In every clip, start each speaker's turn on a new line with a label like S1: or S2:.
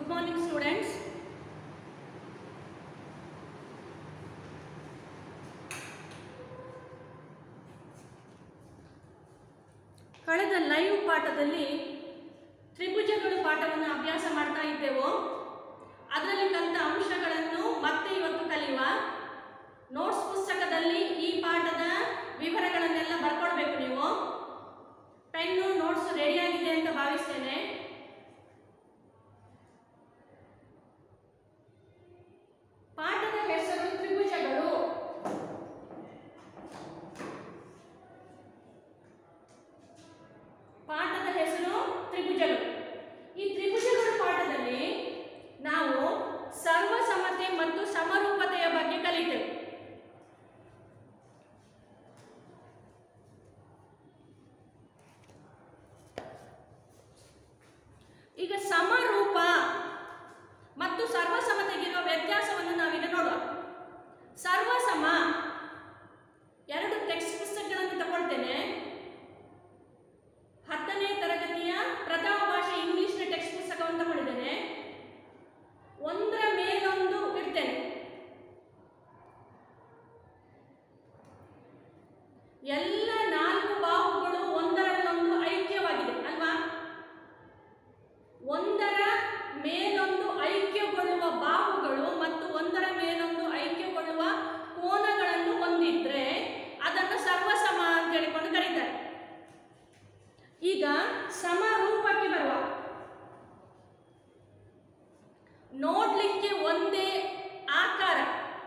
S1: Good morning, students. ಕಳೆದ live ಪಾಠದಲ್ಲಿ ತ್ರಿಭುಜಗಳು ಪಾಠವನ್ನು ಅಭ್ಯಾಸ ಮಾಡ್ತಾ ಇದ್ದೆವು. ಅದರಲ್ಲಿ ಕಲಿತ ಅಂಶಗಳನ್ನು ಮತ್ತೆ ಇವತ್ತು ಕಲಿಯುವ. ನೋಟ್ಸ್ ಪುಸ್ತಕದಲ್ಲಿ ಈ ಪಾಠದ ವಿವರಗಳನ್ನೆಲ್ಲ ಬರ್ಕೊಳ್ಬೇಕು. ನೀವು ಪೆನ್ನು ನೋಟ್ಸ್ ರೆಡಿಯಾಗಿದೆ ಅಂತ ಭಾವಿಸ್ತೇನೆ. ಪಾಠದ ಹೆಸರು ತ್ರಿಭುಜಗಳು. ಪಾಠದ ಹೆಸರು ತ್ರಿಭುಜಗಳು. ಈ ತ್ರಿಭುಜಗಳ ಪಾಠದಲ್ಲಿ ನಾವು ಸರ್ವಸಮತೆ ಮತ್ತು ಸಮರೂಪತೆಯ ಬಗ್ಗೆ ಕಲಿತೇವೆ. ಈಗ ಸಮರೂಪ ಮತ್ತು ಸರ್ವಸಮತೆಗಿರುವ ವ್ಯತ್ಯಾಸವನ್ನು ನಾವೀಗ ನೋಡುವ. ಸರ್ವಸಮ ಎರಡು ಟೆಕ್ಸ್ಟ್ ಪುಸ್ತಕಗಳನ್ನು ತಗೊಳ್ತೇನೆ. 10ನೇ ತರಗತಿಯ ಪ್ರಥಮ ಭಾಷೆ ಇಂಗ್ಲಿಷ್ನ ಟೆಕ್ಸ್ಟ್ ಪುಸ್ತಕವನ್ನು ತಗೊಂಡಿದ್ದೇನೆ. ಒಂದರ ಮೇಲೊಂದು ಇಡ್ತೇನೆ. ಎಲ್ಲ 4 ಬಾಹುಗಳು ಒಂದರಲ್ಲೊಂದು ಐಕ್ಯವಾಗಿದೆ ಅಲ್ವಾ? ಒಂದರ ಮೇಲೊಂದು ಐಕ್ಯಗೊಳ್ಳುವ ಬಾಹುಗಳು ಮತ್ತು ಒಂದರ ಮೇಲೊಂದು ಐಕ್ಯಗೊಳ್ಳುವ ಕೋನಗಳನ್ನು ಹೊಂದಿದ್ರೆ ಅದನ್ನು ಸರ್ವಸಮ ಅಂತ ಹೇಳಿಕೊಂಡು ಕರೀತಾರೆ. ಈಗ ಸಮರೂಪಕ್ಕೆ ಬರುವ. ನೋಡ್ಲಿಕ್ಕೆ ಒಂದೇ ಆಕಾರ,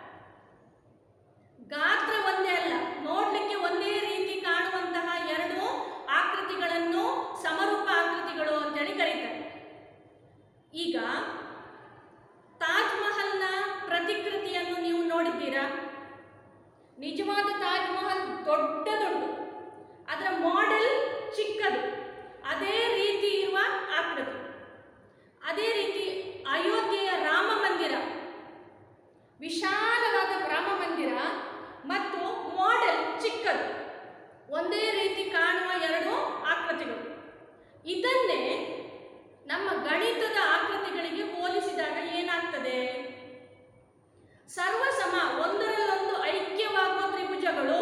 S1: ಗಾತ್ರ ಒಂದೇ ಅಲ್ಲ, ನೋಡ್ಲಿಕ್ಕೆ ಒಂದೇ ರೀತಿ ಕಾಣುವಂತಹ ಎರಡು ಆಕೃತಿಗಳನ್ನು ಸಮರೂಪ ಆಕೃತಿಗಳು ಅಂತೇಳಿ ಕರೀತಾರೆ. ಈಗ ತಾಜ್ ಮಹಲ್ನ ಪ್ರತಿಕೃತಿಯನ್ನು ನೀವು ನೋಡಿದ್ದೀರಾ? ನಿಜವಾದ ತಾಜ್ ಮಹಲ್ ದೊಡ್ಡ ಅದರ ಮಾಡೆಲ್ ಚಿಕ್ಕದು, ಅದೇ ರೀತಿ ಇರುವ ಆಕೃತಿ. ಅದೇ ರೀತಿ ಅಯೋಧ್ಯೆಯ ರಾಮ ಮಂದಿರ, ವಿಶಾಲವಾದ ರಾಮ ಮಂದಿರ ಮತ್ತು ಮಾಡೆಲ್ ಚಿಕ್ಕದು, ಒಂದೇ ರೀತಿ ಕಾಣುವ ಎರಡು ಆಕೃತಿಗಳು. ಇದನ್ನೇ ನಮ್ಮ ಗಣಿತದ ಆಕೃತಿಗಳಿಗೆ ಹೋಲಿಸಿದಾಗ ಏನಾಗ್ತದೆ? ಸರ್ವಸಮ, ಒಂದರಲ್ಲೊಂದು ಐಕ್ಯವಾಗುವ ತ್ರಿಭುಜಗಳು.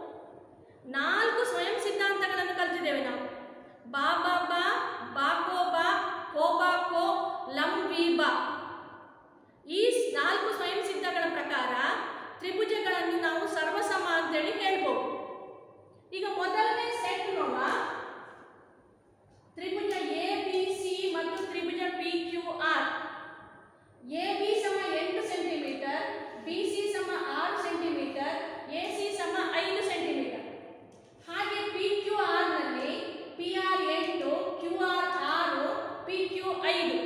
S1: 4 ಸ್ವಯಂ ಸಿದ್ಧಾಂತಗಳನ್ನು ಕಲಿತಿದ್ದೇವೆ ನಾವು. ಬಾಬಾ ಬಾ, ಬಾಕೋ ಬಾ, ಕೋಬಾಕೋ, ಲಂಬಿ ಬಾ. ಈ 4 ಸ್ವಯಂ ಸಿದ್ಧಗಳ ಪ್ರಕಾರ ತ್ರಿಭುಜಗಳನ್ನು ನಾವು ಸರ್ವಸಮ ಅಂತೇಳಿ ಹೇಳ್ಬೋದು. ಈಗ ಮೊದಲನೇ ಸೆಟ್ ನೋಡುವ. ತ್ರಿಭುಜ ಎ ಬಿ ಸಿ ಮತ್ತು ತ್ರಿಭುಜ P Q R. A B ಸಮ 8 ಸೆಂಟಿಮೀಟರ್, ಬಿ ಸಿ ಸಮ 6 ಸೆಂಟಿಮೀಟರ್, ಎ ಸಿ ಸಮ 5 ಸೆಂಟಿಮೀಟರ್. ಹಾಗೆ ಪಿ ಕ್ಯೂ ಆರ್ ನಲ್ಲಿ P R 8, Q R 6, P Q 5.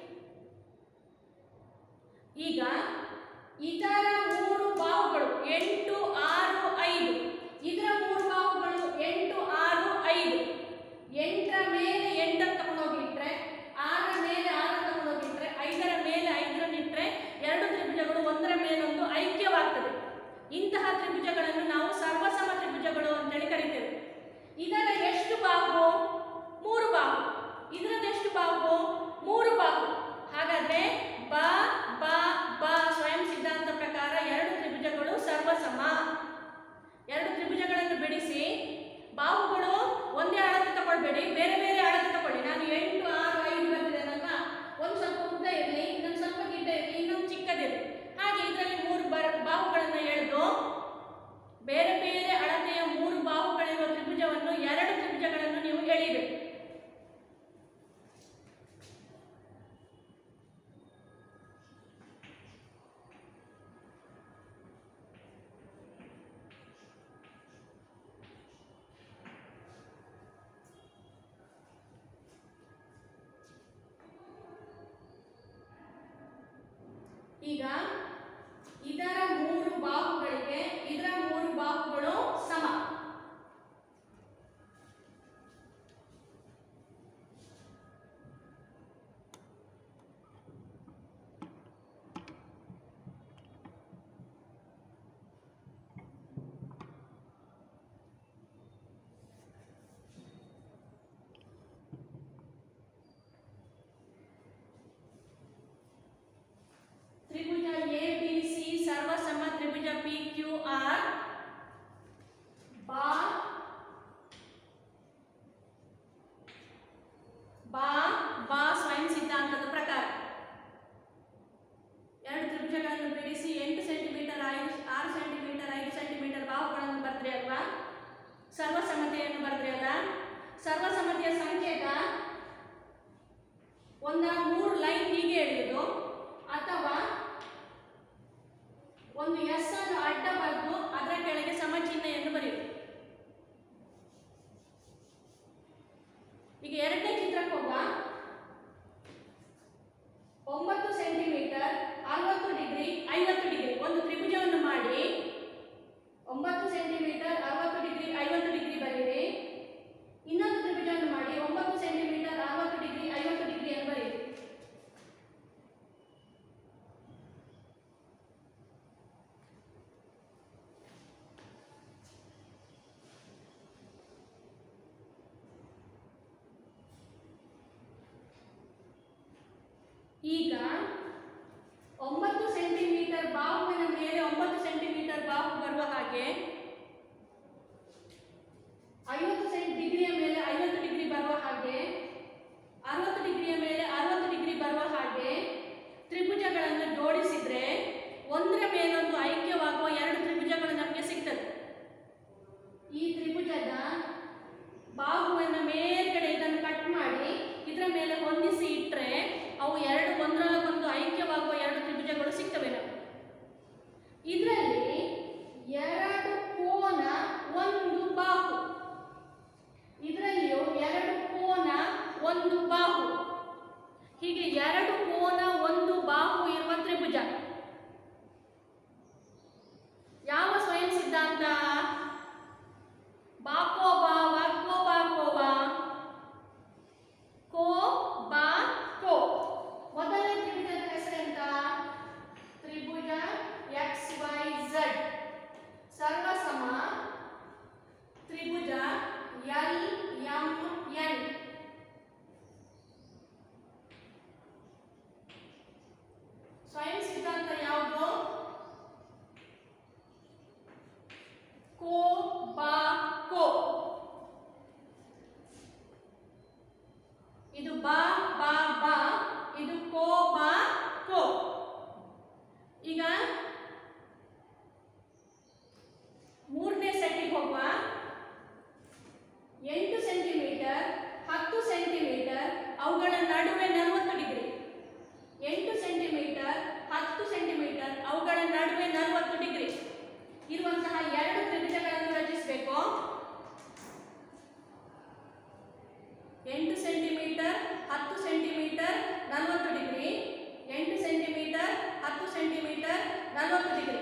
S1: ಈಗ ಇದರ 3 ಬಾಹುಗಳು 8, 6, 5. ಇದರ 3 ಬಾಹುಗಳು 8, 6, 5. 8ರ ಮೇಲೆ 8 ತಗೊಂಡೋಗಿಟ್ರೆ, 6ರ ಮೇಲೆ 6 ತಗೊಂಡೋಗಿಟ್ರೆ, 5ರ ಮೇಲೆ 5 ಇಟ್ಟರೆ ಎರಡು ತ್ರಿಭುಜಗಳು ಒಂದರ ಮೇಲೊಂದು ಐಕ್ಯವಾಗ್ತದೆ. ಇಂತಹ ತ್ರಿಭುಜಗಳನ್ನು ನಾವು ಸರ್ವಸಮ ತ್ರಿಭುಜಗಳು ಅಂತೇಳಿ ಕರಿತೇವೆ. ಇದರ ಎಷ್ಟು ಬಾಹು? 3 ಬಾಹು. ಇದರದ ಎಷ್ಟು ಬಾಹು? 3 ಬಾಹು. ಹಾಗಾದ್ರೆ ಬ ಬ ಬ ಸ್ವಯಂ ಸಿದ್ಧಾಂತ ಪ್ರಕಾರ ಎರಡು ತ್ರಿಭುಜಗಳು ಸರ್ವಸಮ. ಎರಡು ತ್ರಿಭುಜಗಳನ್ನು ಬಿಡಿಸಿ, ಬಾಹುಗಳು ಒಂದೇ ಅಳತೆ ತಗೊಳ್ಬೇಡಿ, ಬೇರೆ ಬೇರೆ ಅಳತೆ ತಗೊಳ್ಳಿ. ನಾನು 8, 6, 5 ಬರ್ತಿದ್ದೇನಲ್ವಾ? ಒಂದು ಸ್ವಲ್ಪ ಉದ್ದ ಇರಲಿ, ಇನ್ನೊಂದು ಸ್ವಲ್ಪ ಗಿಡ್ಡ ಇರಲಿ, ಇನ್ನೊಂದು ಚಿಕ್ಕದಿರಲಿ. ಹಾಗೆ ಇದರಲ್ಲಿ 3 ಬಾಹುಗಳನ್ನು ಎಳೆದು ಬೇರೆ ಬೇರೆ ಅಳತೆಯ 3 ಬಾಹುಗಳಿರುವ ತ್ರಿಭುಜವನ್ನು, 2 ತ್ರಿಭುಜಗಳನ್ನು ನೀವು ಎಳಿಬೇಕು. ಈಗ ಇದರ 3 ಬಾಹುಗಳಿಗೆ ಇದರ 3 ಬಾಹುಗಳು ಸಮ. ಈಗ 9 ಸೆಂಟಿಮೀಟರ್ ಬಾಹುವಿನ ಮೇಲೆ 9 ಸೆಂಟಿಮೀಟರ್ ಬಾಹು ಬರುವ ಹಾಗೆ 50 ಡಿಗ್ರಿಯ ಮೇಲೆ 50 ಡಿಗ್ರಿ ಬರುವ ಹಾಗೆ 60 ಡಿಗ್ರಿಯ ಮೇಲೆ 60 ಡಿಗ್ರಿ ಬರುವ ಹಾಗೆ ತ್ರಿಭುಜಗಳನ್ನು ಜೋಡಿಸಿದ್ರೆ ಒಂದರ ಮೇಲೊಂದು ಐಕ್ಯವಾಗುವ 2 ತ್ರಿಭುಜಗಳು ನಮಗೆ ಸಿಗ್ತದೆ. ಈ ತ್ರಿಭುಜದ ಬಾಹುವಿನ ಮೇಲ್ಗಡೆ ಇದನ್ನು ಕಟ್ ಮಾಡಿ ಇದರ ಮೇಲೆ ಹೊಂದಿಸಿ ಇಟ್ಟರೆ ಅವು ಒಂದರೊಳಗೊಂದು ಐಕ್ಯವಾಗುವ 2 ತ್ರಿಭುಜಗಳು ಸಿಗ್ತವೆ ನಮಗೆ. ಇದರಲ್ಲಿ 2 ಕೋನ 1 ಬಾಹು, ಇದರಲ್ಲಿಯೂ 2 ಕೋನ 1 ಬಾಹು, ಹೀಗೆ 2 ಕೋನ 1 ಬಾಹು ಇರುವ ತ್ರಿಭುಜ ಯಾವ ಸ್ವಯಂ ಸಿದ್ಧಾಂತ? ಬಾಕೋ ಬಾವ ಕೋ ಬಾಕೋವ ಕೋ ಬಾ ಕೋ. ಮೊದಲನೇ ತ್ರಿಭುಜದ ಹೆಸರೆಂತ? ತ್ರಿಭುಜ XYZ ಸರ್ವಸಮ ತ್ರಿಭುಜ LMN. ಸ್ವಯಂ ಸಿದ್ಧಾಂತ ಯಾವುದು? ಕೋ ಬಾ ಕೋ. ಇದು ಬಾ ಬಾ ಬಾ, ಇದು ಕೋ ಬಾ ಕೋ. ಈಗ ಮೂರನೇ ಸೆಟ್ಟಿಗೆ ಹೋಗುವ. 8 ಸೆಂಟಿಮೀಟರ್ 10 ಸೆಂಟಿಮೀಟರ್ ಅವುಗಳ ನಡುವೆ 40 ಡಿಗ್ರಿ. 8 ಸೆಂಟಿಮೀಟರ್ 10 ಸೆಂಟಿಮೀಟರ್ ಅವುಗಳ ನಡುವೆ 40 ಡಿಗ್ರಿ ಇರುವಂತಹ 2 ತ್ರಿಭುಜಗಳನ್ನು ರಚಿಸಬೇಕು. 8 centimetre 10 centimetre 40 degree, 8 centimetre 10 centimetre 40 degree.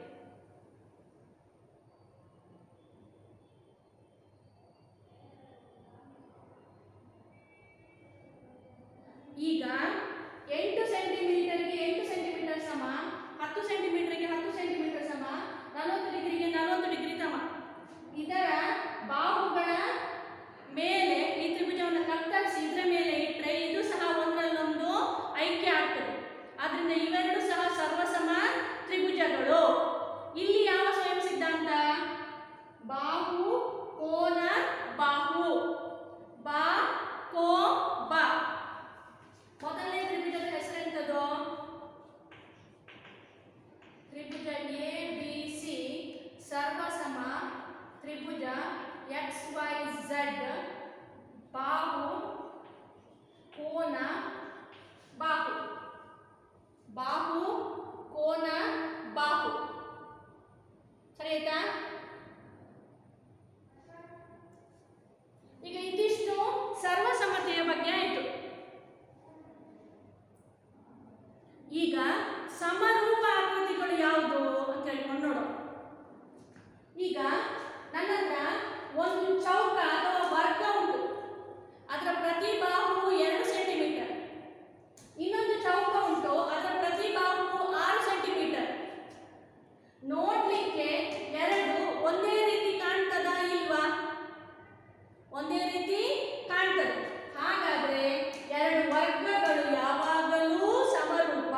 S1: ಈಗ 8 ಸೆಂಟಿಮೀಟರ್ಗೆ 8 ಸೆಂಟಿಮೀಟರ್ ಸಮ, 10 ಸೆಂಟಿಮೀಟರ್ಗೆ 10 ಸೆಂಟಿಮೀಟರ್ ಸಮ, 40 ಡಿಗ್ರಿಗೆ 40 ಡಿಗ್ರಿ ಸಮ. ಇದರ ಬಾಹುಗಳ ಮೇಲೆ ಈ ತ್ರಿಭುಜವನ್ನು ಕತ್ತರಿಸಿ ಇದರ ಮೇಲೆ ಇಟ್ಟರೆ ಇದು ಸಹ ಒಂದರಲ್ಲೊಂದು ಐಕ್ಯ ಆಗ್ತದೆ. ಆದ್ರಿಂದ ಇವೆರಡು ಸಹ ಸರ್ವಸಮ ತ್ರಿಭುಜಗಳು. ಇಲ್ಲಿ ಯಾವ ಸ್ವಯಂ ಸಿದ್ಧಾಂತ? ಬಾಹು ಕೋನ ಬಾಹು, ಬಾ ಕೋ ಬಾ. ಮೊದಲನೇ ತ್ರಿಭುಜದ ಹೆಸರೆಂತದು? ತ್ರಿಭುಜ ABC ಸರ್ವಸಮ ತ್ರಿಭುಜ XYZ ಬಾಹು ಕೋನ ಬಾಹು, ಬಾಹು ಕೋನ ಬಾಹು. ಸರಿ ಆಯ್ತಾ? ಈಗ ಇದಿಷ್ಟು ಸರ್ವಸಮತೆಯ ಬಗ್ಗೆ ಆಯಿತು. ಈಗ ಸಮರೂಪ ಆಕೃತಿಗಳು ಯಾವುದು ಅಂತ ಹೇಳ್ಕೊಂಡು ನೋಡೋಣ. ಈಗ ನನ್ನ ಹತ್ರ ಒಂದು ಚೌಕ ಅಥವಾ ವರ್ಗ ಉಂಟು, ಅದರ ಪ್ರತಿ ಬಾಹುವು 2 ಸೆಂಟಿಮೀಟರ್. ಇನ್ನೊಂದು ಚೌಕ ಉಂಟು, ಅದರ ಪ್ರತಿ ಬಾಹುವು 6 ಸೆಂಟಿಮೀಟರ್. ನೋಡ್ಲಿಕ್ಕೆ ಎರಡು ಒಂದೇ ರೀತಿ ಕಾಣ್ತದ ಇಲ್ವಾ? ಒಂದೇ ರೀತಿ ಕಾಣ್ತದೆ. ಹಾಗಾದ್ರೆ 2 ವರ್ಗಗಳು ಯಾವಾಗಲೂ ಸಮರೂಪ.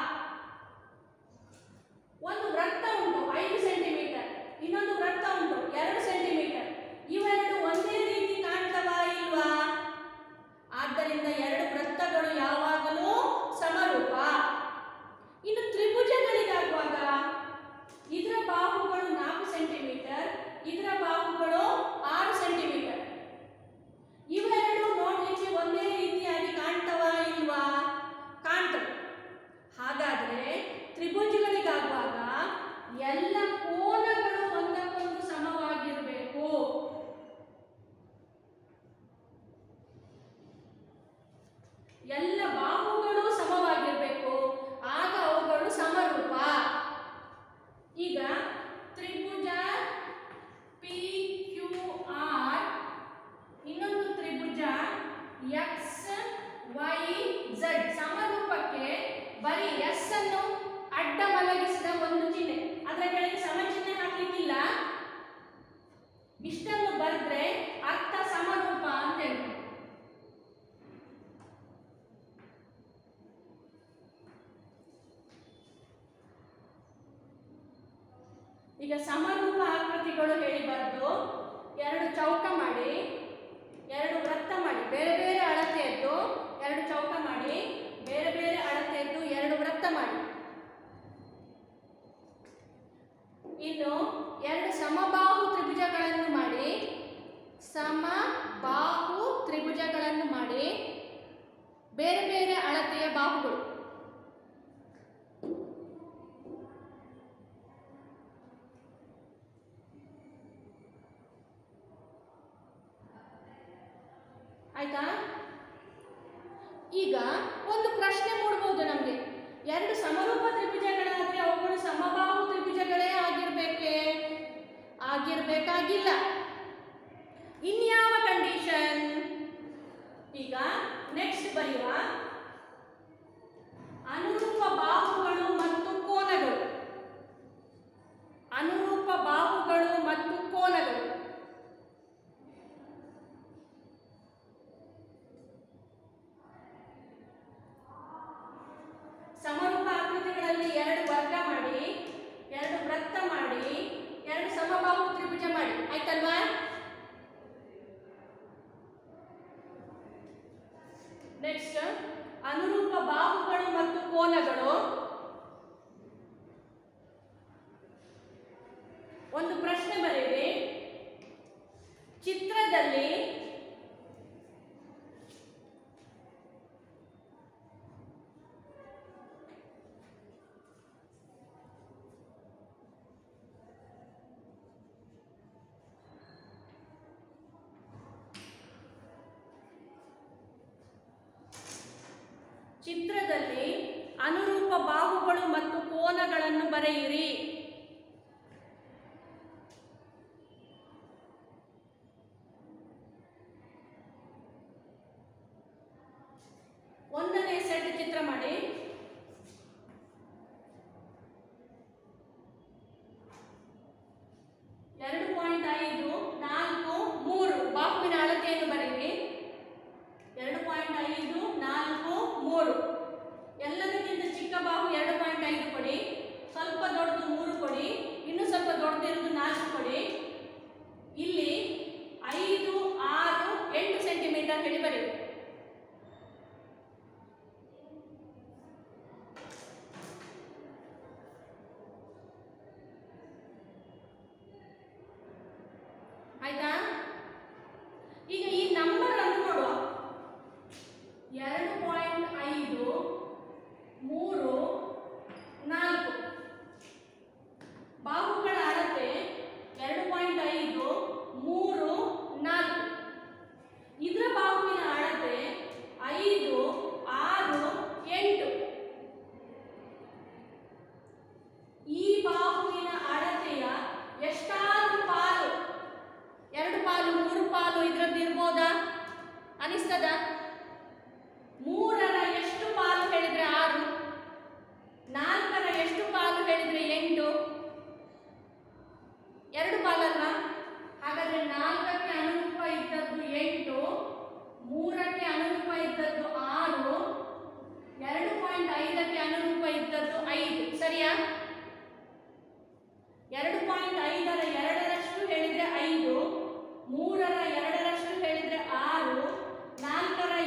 S1: ಒಂದು ವೃತ್ತ ಉಂಟು 5 ಸೆಂಟಿಮೀಟರ್, ಇನ್ನೊಂದು ವೃತ್ತ ಉಂಟು 2 ಸೆಂಟಿಮೀಟರ್. ಇವೆರಡು ಒಂದೇ ರೀತಿ ಕಾಣ್ತವಾ ಇಲ್ವಾ? ಆದ್ದರಿಂದ 2 ವೃತ್ತಗಳು ಯಾವಾಗಲೂ ಸಮರೂಪ. ಇನ್ನು ತ್ರಿಭುಜಗಳಿಗಾಗುವಾಗ ಇದರ ಬಾಹುಗಳು 4 ಸೆಂಟಿಮೀಟರ್, ಇದರ ಬಾಹುಗಳು 6 ಸೆಂಟಿಮೀಟರ್. ಇವೆರಡು ನೋಡ್ಲಿಕ್ಕೆ ಒಂದೇ ರೀತಿಯಾಗಿ ಕಾಣ್ತವಾ ಇಲ್ವಾ? ಕಾಣ್ತವೆ. ಹಾಗಾದ್ರೆ ತ್ರಿಭುಜಗಳಿಗಾಗುವಾಗ ಎಲ್ಲ ಕೋನಗಳು ಒಂದಕ್ಕೊಂದು ಸಮವಾಗಿರಬೇಕು. ಎಲ್ಲ ಬಾಹುಗಳು ಸಮವಾಗಿರಬೇಕು, ಆಗ ಅವುಗಳು ಸಮರೂಪ. ಈಗ ತ್ರಿಭುಜ PQR ಇನ್ನೊಂದು ತ್ರಿಭುಜ XYZ ಸಮರೂಪಕ್ಕೆ ಬರೀ S ಅನ್ನು ಅಡ್ಡ ಮಲಗಿಸಿದ ಒಂದು ಚಿಹ್ನೆ, ಅದರ ಕೆಳಗೆ ಸಮ ಚಿಹ್ನೆ ಹಾಕ್ಲಿಕ್ಕಿಲ್ಲ. ಇಷ್ಟನ್ನು ಬರೆದ್ರೆ ಅರ್ಥ ಸಮರೂಪ ಅಂತ ಹೇಳ್ತಾರೆ. ಈಗ ಸಮರೂಪ ಆಕೃತಿಗಳು ಹೇಳಿ ಬರೆದು ಎರಡು ಚೌಕ ಮಾಡಿ ಎರಡು ವೃತ್ತ ಮಾಡಿ ಬೇರೆ ಬೇರೆ ಅಳತೆಯದ್ದು ಎರಡು ಚೌಕ ಮಾಡಿ ಬೇರೆ ಬೇರೆ ಅಳತೆಯದ್ದು ಎರಡು ವೃತ್ತ ಮಾಡಿ. ಇನ್ನು ಎರಡು ಸಮಬಾಹು ತ್ರಿಭುಜಗಳನ್ನು ಮಾಡಿ ಸಮಬಾಹು ತ್ರಿಭುಜಗಳನ್ನು ಮಾಡಿ ಬೇರೆ ಬೇರೆ ಅಳತೆಯ ಬಾಹುಗಳು. ಆಯ್ತಾ? ಈಗ ಒಂದು ಪ್ರಶ್ನೆ ಮೂಡಬಹುದು ನಮಗೆ, ಎರಡು ಸಮರೂಪ ತ್ರಿಭುಜಗಳಾದ್ರೆ ಅವುಗಳು ಸಮಬಾಹು ತ್ರಿಭುಜಗಳೇ ಆಗಿರ್ಬೇಕಾಗಿಲ್ಲ. ಇನ್ಯಾವ ಕಂಡೀಷನ್? ಈಗ ನೆಕ್ಸ್ಟ್ ಬರೆಯುವ ಅನುರೂಪ ಬಾಹುಗಳು ಮತ್ತು ಕೋನಗಳು. ಅನುರೂಪ ಬಾಹುಗಳು ಮತ್ತು ಕೋನಗಳು. ಸಮರೂಪ ಆಕೃತಿಗಳಲ್ಲಿ ಎರಡು ವರ್ಗ ಮಾಡಿ ಎರಡು ವೃತ್ತ ಮಾಡಿ ಎರಡು ಸಮಬಾಹು ತ್ರಿಭುಜ ಮಾಡಿ. ಆಯ್ತಲ್ವಾ? ನೆಕ್ಸ್ಟ್ ಅನುರೂಪ ಬಾಹುಗಳು ಮತ್ತು ಕೋನಗಳು. ಒಂದು ಪ್ರಶ್ನೆ ಬರೆಯಿರಿ. ಚಿತ್ರದಲ್ಲಿ ಅನುರೂಪ ಬಾಹುಗಳು ಮತ್ತು ಕೋನಗಳನ್ನು ಬರೆಯಿರಿ. ಒಂದನೇ ಸೆಟ್ ಚಿತ್ರ ಮಾಡಿ. ಎರಡು 2.5, 4, 3 ಬಾಹುವಿನ ಅಳತೆಯನ್ನು ಬರೆಯಿರಿ. 2.5, 4, 3. ಎಲ್ಲದಕ್ಕಿಂತ ಚಿಕ್ಕ ಬಾಹು 2.5 ಕೊಡಿ, ಸ್ವಲ್ಪ ದೊಡ್ಡದು 3 ಕೊಡಿ, ಇನ್ನು ಸ್ವಲ್ಪ ದೊಡ್ಡದಿರೋದು 4 ಕೊಡಿ. ಇಲ್ಲಿ 5, 6, 8 ಸೆಂಟಿಮೀಟರ್ ಹೇಳಿ ಬರೆಯಿರಿ. ಆಯ್ತಾ? ಈಗ ಈ ನಂಬರ್ ಅನ್ನು ನೋಡುವ. 2.5, 3, 4 ಬಾಹುಗಳ ಅಳತೆ 2.5, 3, 4. ಇದರ ಬಾಹುವಿನ ಅಳತೆ 5, 6, 8. ಈ ಬಾಹುವಿನ ಅಳತೆಯ ಎಷ್ಟಾದ್ರೂ ಪಾಲು, 2 ಪಾಲು 3 ಪಾಲು ಇದ್ರದ್ದು ಇರ್ಬೋದಾ? ಅನಿಸ್ತದ? 3ರ ಎಷ್ಟು ಪಾಲು ಹೇಳಿದ್ರೆ 6, 4ರ ಎಷ್ಟು ಪಾಲು ಹೇಳಿದ್ರೆ 8, 2 ಪಾಲಲ್ವಾ? ಹಾಗಾದ್ರೆ 4ಕ್ಕೆ ಅನುರೂಪ ಇದ್ದದ್ದು 8, 3ಕ್ಕೆ ಅನುರೂಪ ಇದ್ದದ್ದು 6, 2.5ಕ್ಕೆ ಅನುರೂಪ ಇದ್ದದ್ದು 5. ಸರಿಯಾ? 2.5ರ 2ರಷ್ಟು ಹೇಳಿದ್ರೆ 5, 3ರ 2ರಷ್ಟು ಹೇಳಿದ್ರೆ 6, 4ರ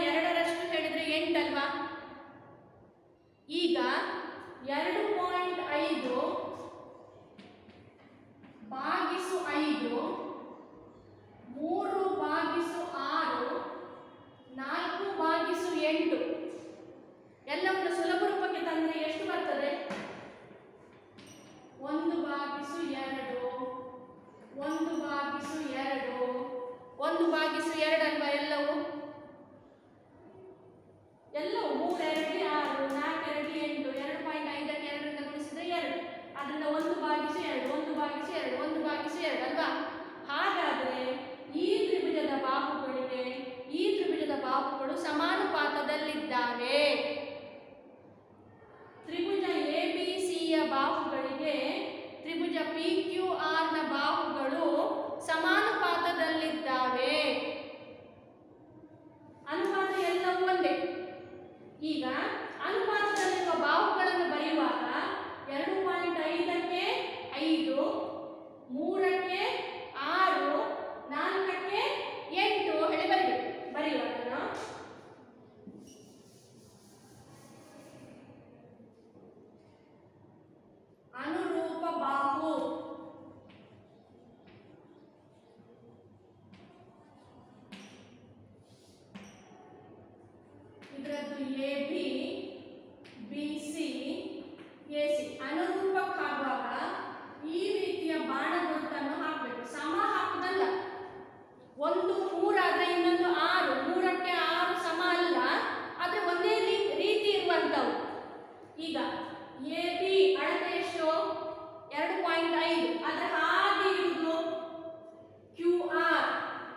S1: ಇದರದ್ದು A B B C A C ಅನುರೂಪಕ್ಕಾಗುವಾಗ ಈ ರೀತಿಯ ಬಾಣ ಗುರುತನ್ನು ಹಾಕಬೇಕು. ಸಮ ಹಾಕುದಲ್ಲ. ಒಂದು 3 ಆದ್ರೆ ಇನ್ನೊಂದು 6, 3ಕ್ಕೆ 6 ಸಮ ಅಲ್ಲ, ಆದ್ರೆ ಒಂದೇ ರೀತಿ ಇರುವಂತವು. ಈಗ ಎ ಬಿ ಅಳತೆ ಎಷ್ಟು 2.5, ಆದ್ರೆ ಹಾಗೆ ಇರುವುದು ಕ್ಯೂ ಆರ್.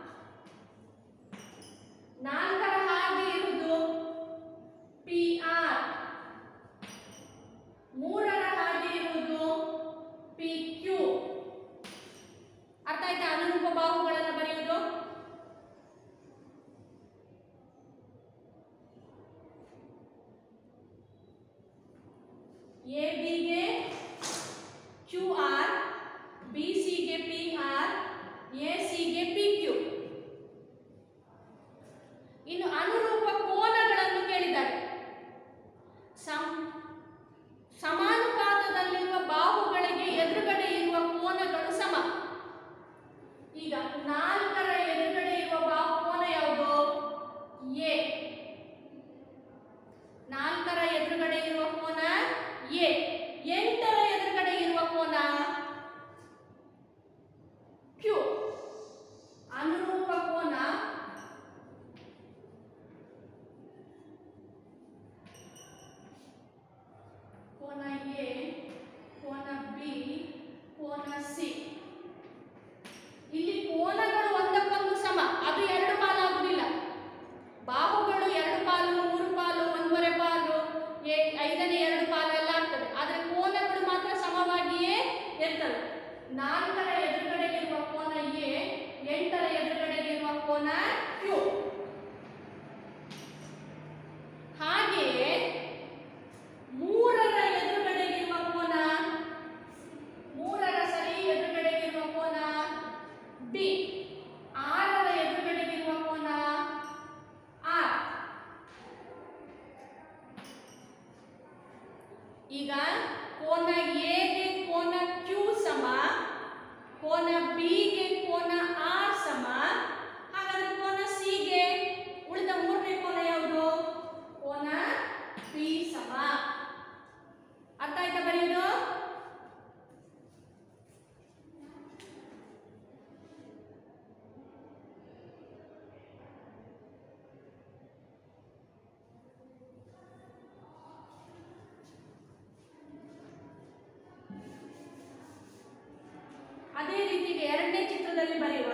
S1: 4ರ ಹಾಗೆ ಇರುವುದು ಪಿ ಆರ್. 3ರ ಹಾಗೆ ಇರುವುದು ಪಿ ಕ್ಯೂ. ಅರ್ಥ ಆಯ್ತಾ ಅನುರೂಪ ಬಾಹುಗಳನ್ನು ಬರೆಯುವುದು? ಎ ಬಿಗೆ ಕ್ಯೂ ಆರ್, ಬಿ ಸಿಗೆ ಪಿ ಆರ್, ಎ ಸಿಗೆ ಪಿ ಕ್ಯೂ. ಇನ್ನು ಅನುರೂಪ ಕೋನಗಳನ್ನು ಕೇಳಿದ್ದಾರೆ. ಸಮಾನುಪಾತದಲ್ಲಿರುವ ಬಾಹುಗಳಿಗೆ ಎದುರುಗಡೆ ಇರುವ ಕೋನಗಳು ಸಮ. ಈಗ 4ರ ಎದುರುಗಡೆ ಇರುವ ಬಾಹು ಕೋನ ಯಾವುದು? ಎ. 4ರ ಎದುರುಗಡೆ ಇರುವ ಕೋನ ಎ. 8ರ ಎದುರುಗಡೆ ಇರುವ ಕೋನ ಕ್ಯೂ. ಅನುರೂಪ ಕೋನ ಕೋನ ಎ, ಕೋನ ಬಿ, ಕೋನ ಸಿ. ಇಲ್ಲಿ ಕೋನಗಳು ಒಂದಕ್ಕೊಂದು ಸಮ, ಅದು 2 ಪಾಲಾಗುವುದಿಲ್ಲ. ಬಾಹುಗಳು 2 ಪಾಲು, 3 ಪಾಲು, 1.5 ಪಾಲು, 5ನೇ 2 ಪಾಲು ಎಲ್ಲ ಆಗ್ತದೆ. ಆದ್ರೆ ಕೋನಗಳು ಮಾತ್ರ ಸಮವಾಗಿಯೇ ಇರ್ತವೆ. 4ರ ಎದುರುಗಡೆಗಿರುವ ಕೋನ ಎ, 8ರ ಎದುರುಗಡೆಗಿರುವ ಕೋನ ಕ್ಯೂ. ಹಾಗೆಯೇ 3ರ ಎದುರುಗಡೆಗಿರುವ ಕೋನ, 3ರ ಸರಿ ಎದುರುಗಡೆಗಿರುವ ಕೋನ ಬಿ. 6ರ ಎದುರುಗಡೆಗಿರುವ ಕೋನ ಆರ್. ಈಗ ಕೋನ ಎಗೆ ಕೋನ ಕ್ಯೂ ಸಮ, ಕೋನ ಬಿಗೆ ಕೋನ ಆರ್ ಸಮ. ಹಾಗಾದ್ರೆ ಕೋನ ಸಿಗೆ ಉಳಿದ 3ನೇ ಕೋನ ಯಾವುದು? ಕೋನ ಪಿ ಸಮ. ಅರ್ಥ ಆಯ್ತಾ ಬರೆಯುವುದು? ಅದೇ ರೀತಿ 2ನೇ ಚಿತ್ರದಲ್ಲಿ ಬರೆಯುವ.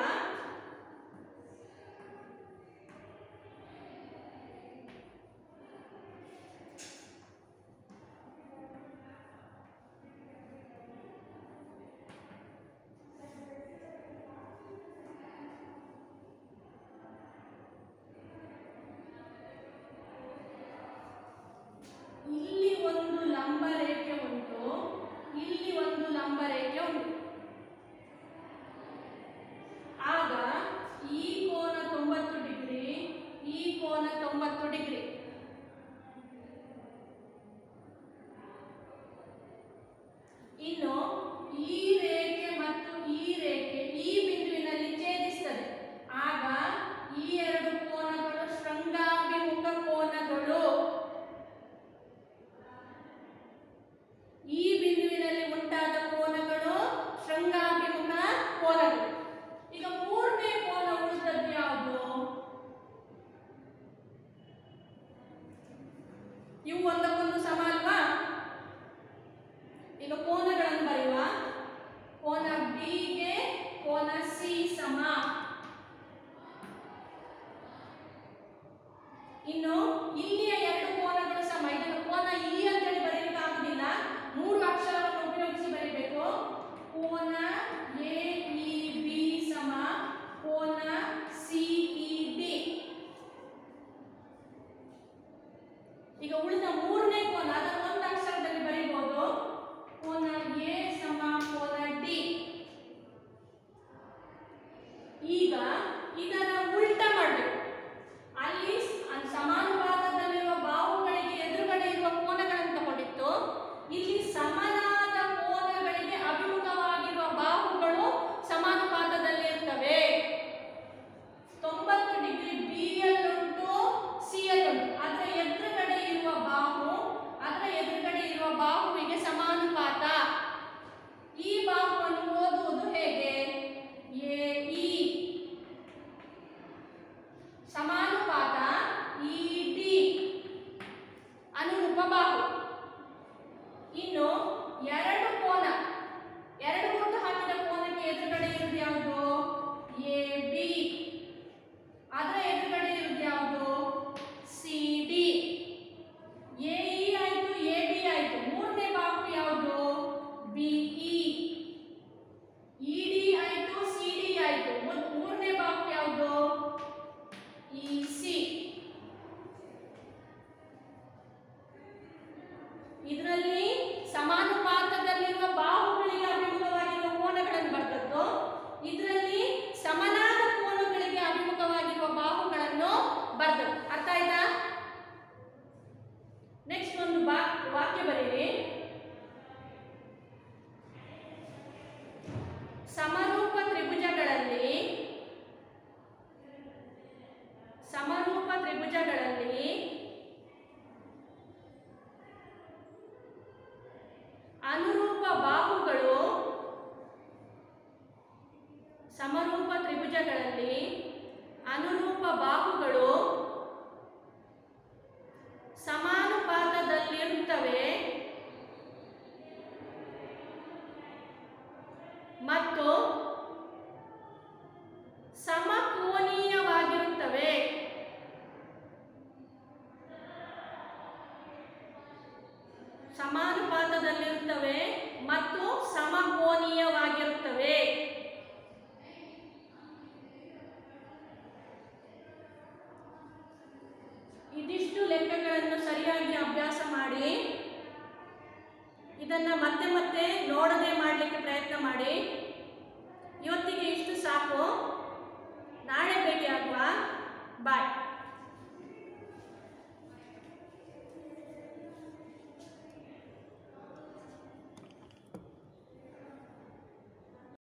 S1: ಇಲ್ಲಿ ಒಂದು ಲಂಬ ರೇಖೆ ಉಂಟು, ಇಲ್ಲಿ ಒಂದು ಲಂಬ ರೇಖೆ ಉಂಟು. ಆಗ ಈ ಕೋನ 90 ಡಿಗ್ರಿ, ಈ ಕೋನ 90 ಡಿಗ್ರಿ. ಇನ್ನು ಈ ರೇಖೆ ಮತ್ತು ಈ ರೇಖೆ ಈ ಬಿಂದುವಿನಲ್ಲಿ ಛೇದಿಸುತ್ತದೆ. ಆಗ ಈ 2 ಕೋನಗಳು ಶೃಂಗಾಭಿಮುಖ ಕೋನಗಳು. ಈ ಬಿಂದುವಿನಲ್ಲಿ ಉಂಟಾದ ಕೋನಗಳು ಶೃಂಗಾಭಿಮುಖ ಕೋನಗಳು. ಈಗ 3ನೇ ಕೋನ ಉಳಿದದ್ದು ಯಾವುದು? ಇವು ಒಂದಕ್ಕೊಂದು ಸಮ ಅಲ್ವಾ? ಈಗ ಕೋನಗಳನ್ನು ಬರೆಯುವ. ಕೋನ ಬಿಗೆ ಕೋನ ಸಿ ಸಮ. ಇನ್ನು ಇಲ್ಲಿಯ 2 ಕೋನಗಳು ಸಮ. ಇದನ್ನು ಕೋನ ಇ ಅಂತೇಳಿ ಬರೆಯಲಿಕ್ಕಾಗುವುದಿಲ್ಲ, 3 ಅಕ್ಷರವನ್ನು ಉಪಯೋಗಿಸಿ ಬರೀಬೇಕು. ಕೋನ ಎ ಇ ಬಿ ಸಮ ಕೋನ ಸಿ ಇ ಡಿ. ಈಗ ಉಳಿದ 3ನೇ ಕೋನ ಅದನ್ನು 1 ಅಕ್ಷರದಲ್ಲಿ ಬರೀಬಹುದು. ಕೋನ ಎ ಸಮ ಕೋನ ಡಿ. ಈಗ ಇದರ ಉಲ್ಟ ಮಾಡಬೇಕು. ಅಲ್ಲಿ ಸಮಾನುಪಾತದಲ್ಲಿರುವ ಬಾಹುಗಳಿಗೆ ಎದುರುಗಡೆ ಇರುವ ಕೋನಗಳನ್ನು ತಗೊಂಡಿತ್ತು. ಇಲ್ಲಿ ಸಮನಾದ ಕೋನಗಳಿಗೆ ಅಭಿಮುಖವಾಗಿರುವ ಬಾಹುಗಳು ಸಮಾನುಪಾತದಲ್ಲಿ ಇರ್ತವೆ. 90 ಡಿಗ್ರಿ ಬಿ ಯಲ್ಲುಂಟು, ಸಿ ಯಲ್ಲುಂಟು. ಆದರೆ ಚತುರ್ಭುಜಗಳಲ್ಲಿ ಅನುರೂಪ ಬಾಹುಗಳು ಸಮಾನುಪಾತದಲ್ಲಿರುತ್ತವೆ ಮತ್ತು ಸಮಕೋನೀಯವಾಗಿರುತ್ತವೆ. ಸಮಾನುಪಾತದಲ್ಲಿರುತ್ತವೆ ಮತ್ತು ಸಮಕೋನೀಯವಾಗಿರುತ್ತವೆ. ಇದಿಷ್ಟು ಲೆಕ್ಕಗಳನ್ನು ಸರಿಯಾಗಿ ಅಭ್ಯಾಸ ಮಾಡಿ ಇದನ್ನು ಮತ್ತೆ ಮತ್ತೆ ನೋಡದೆ ಮಾಡಲಿಕ್ಕೆ ಪ್ರಯತ್ನ ಮಾಡಿ. ಇವತ್ತಿಗೆ ಇಷ್ಟು ಸಾಕು. ನಾಳೆ ಭೇಟಿ ಆಗುವ. ಬಾಯ್.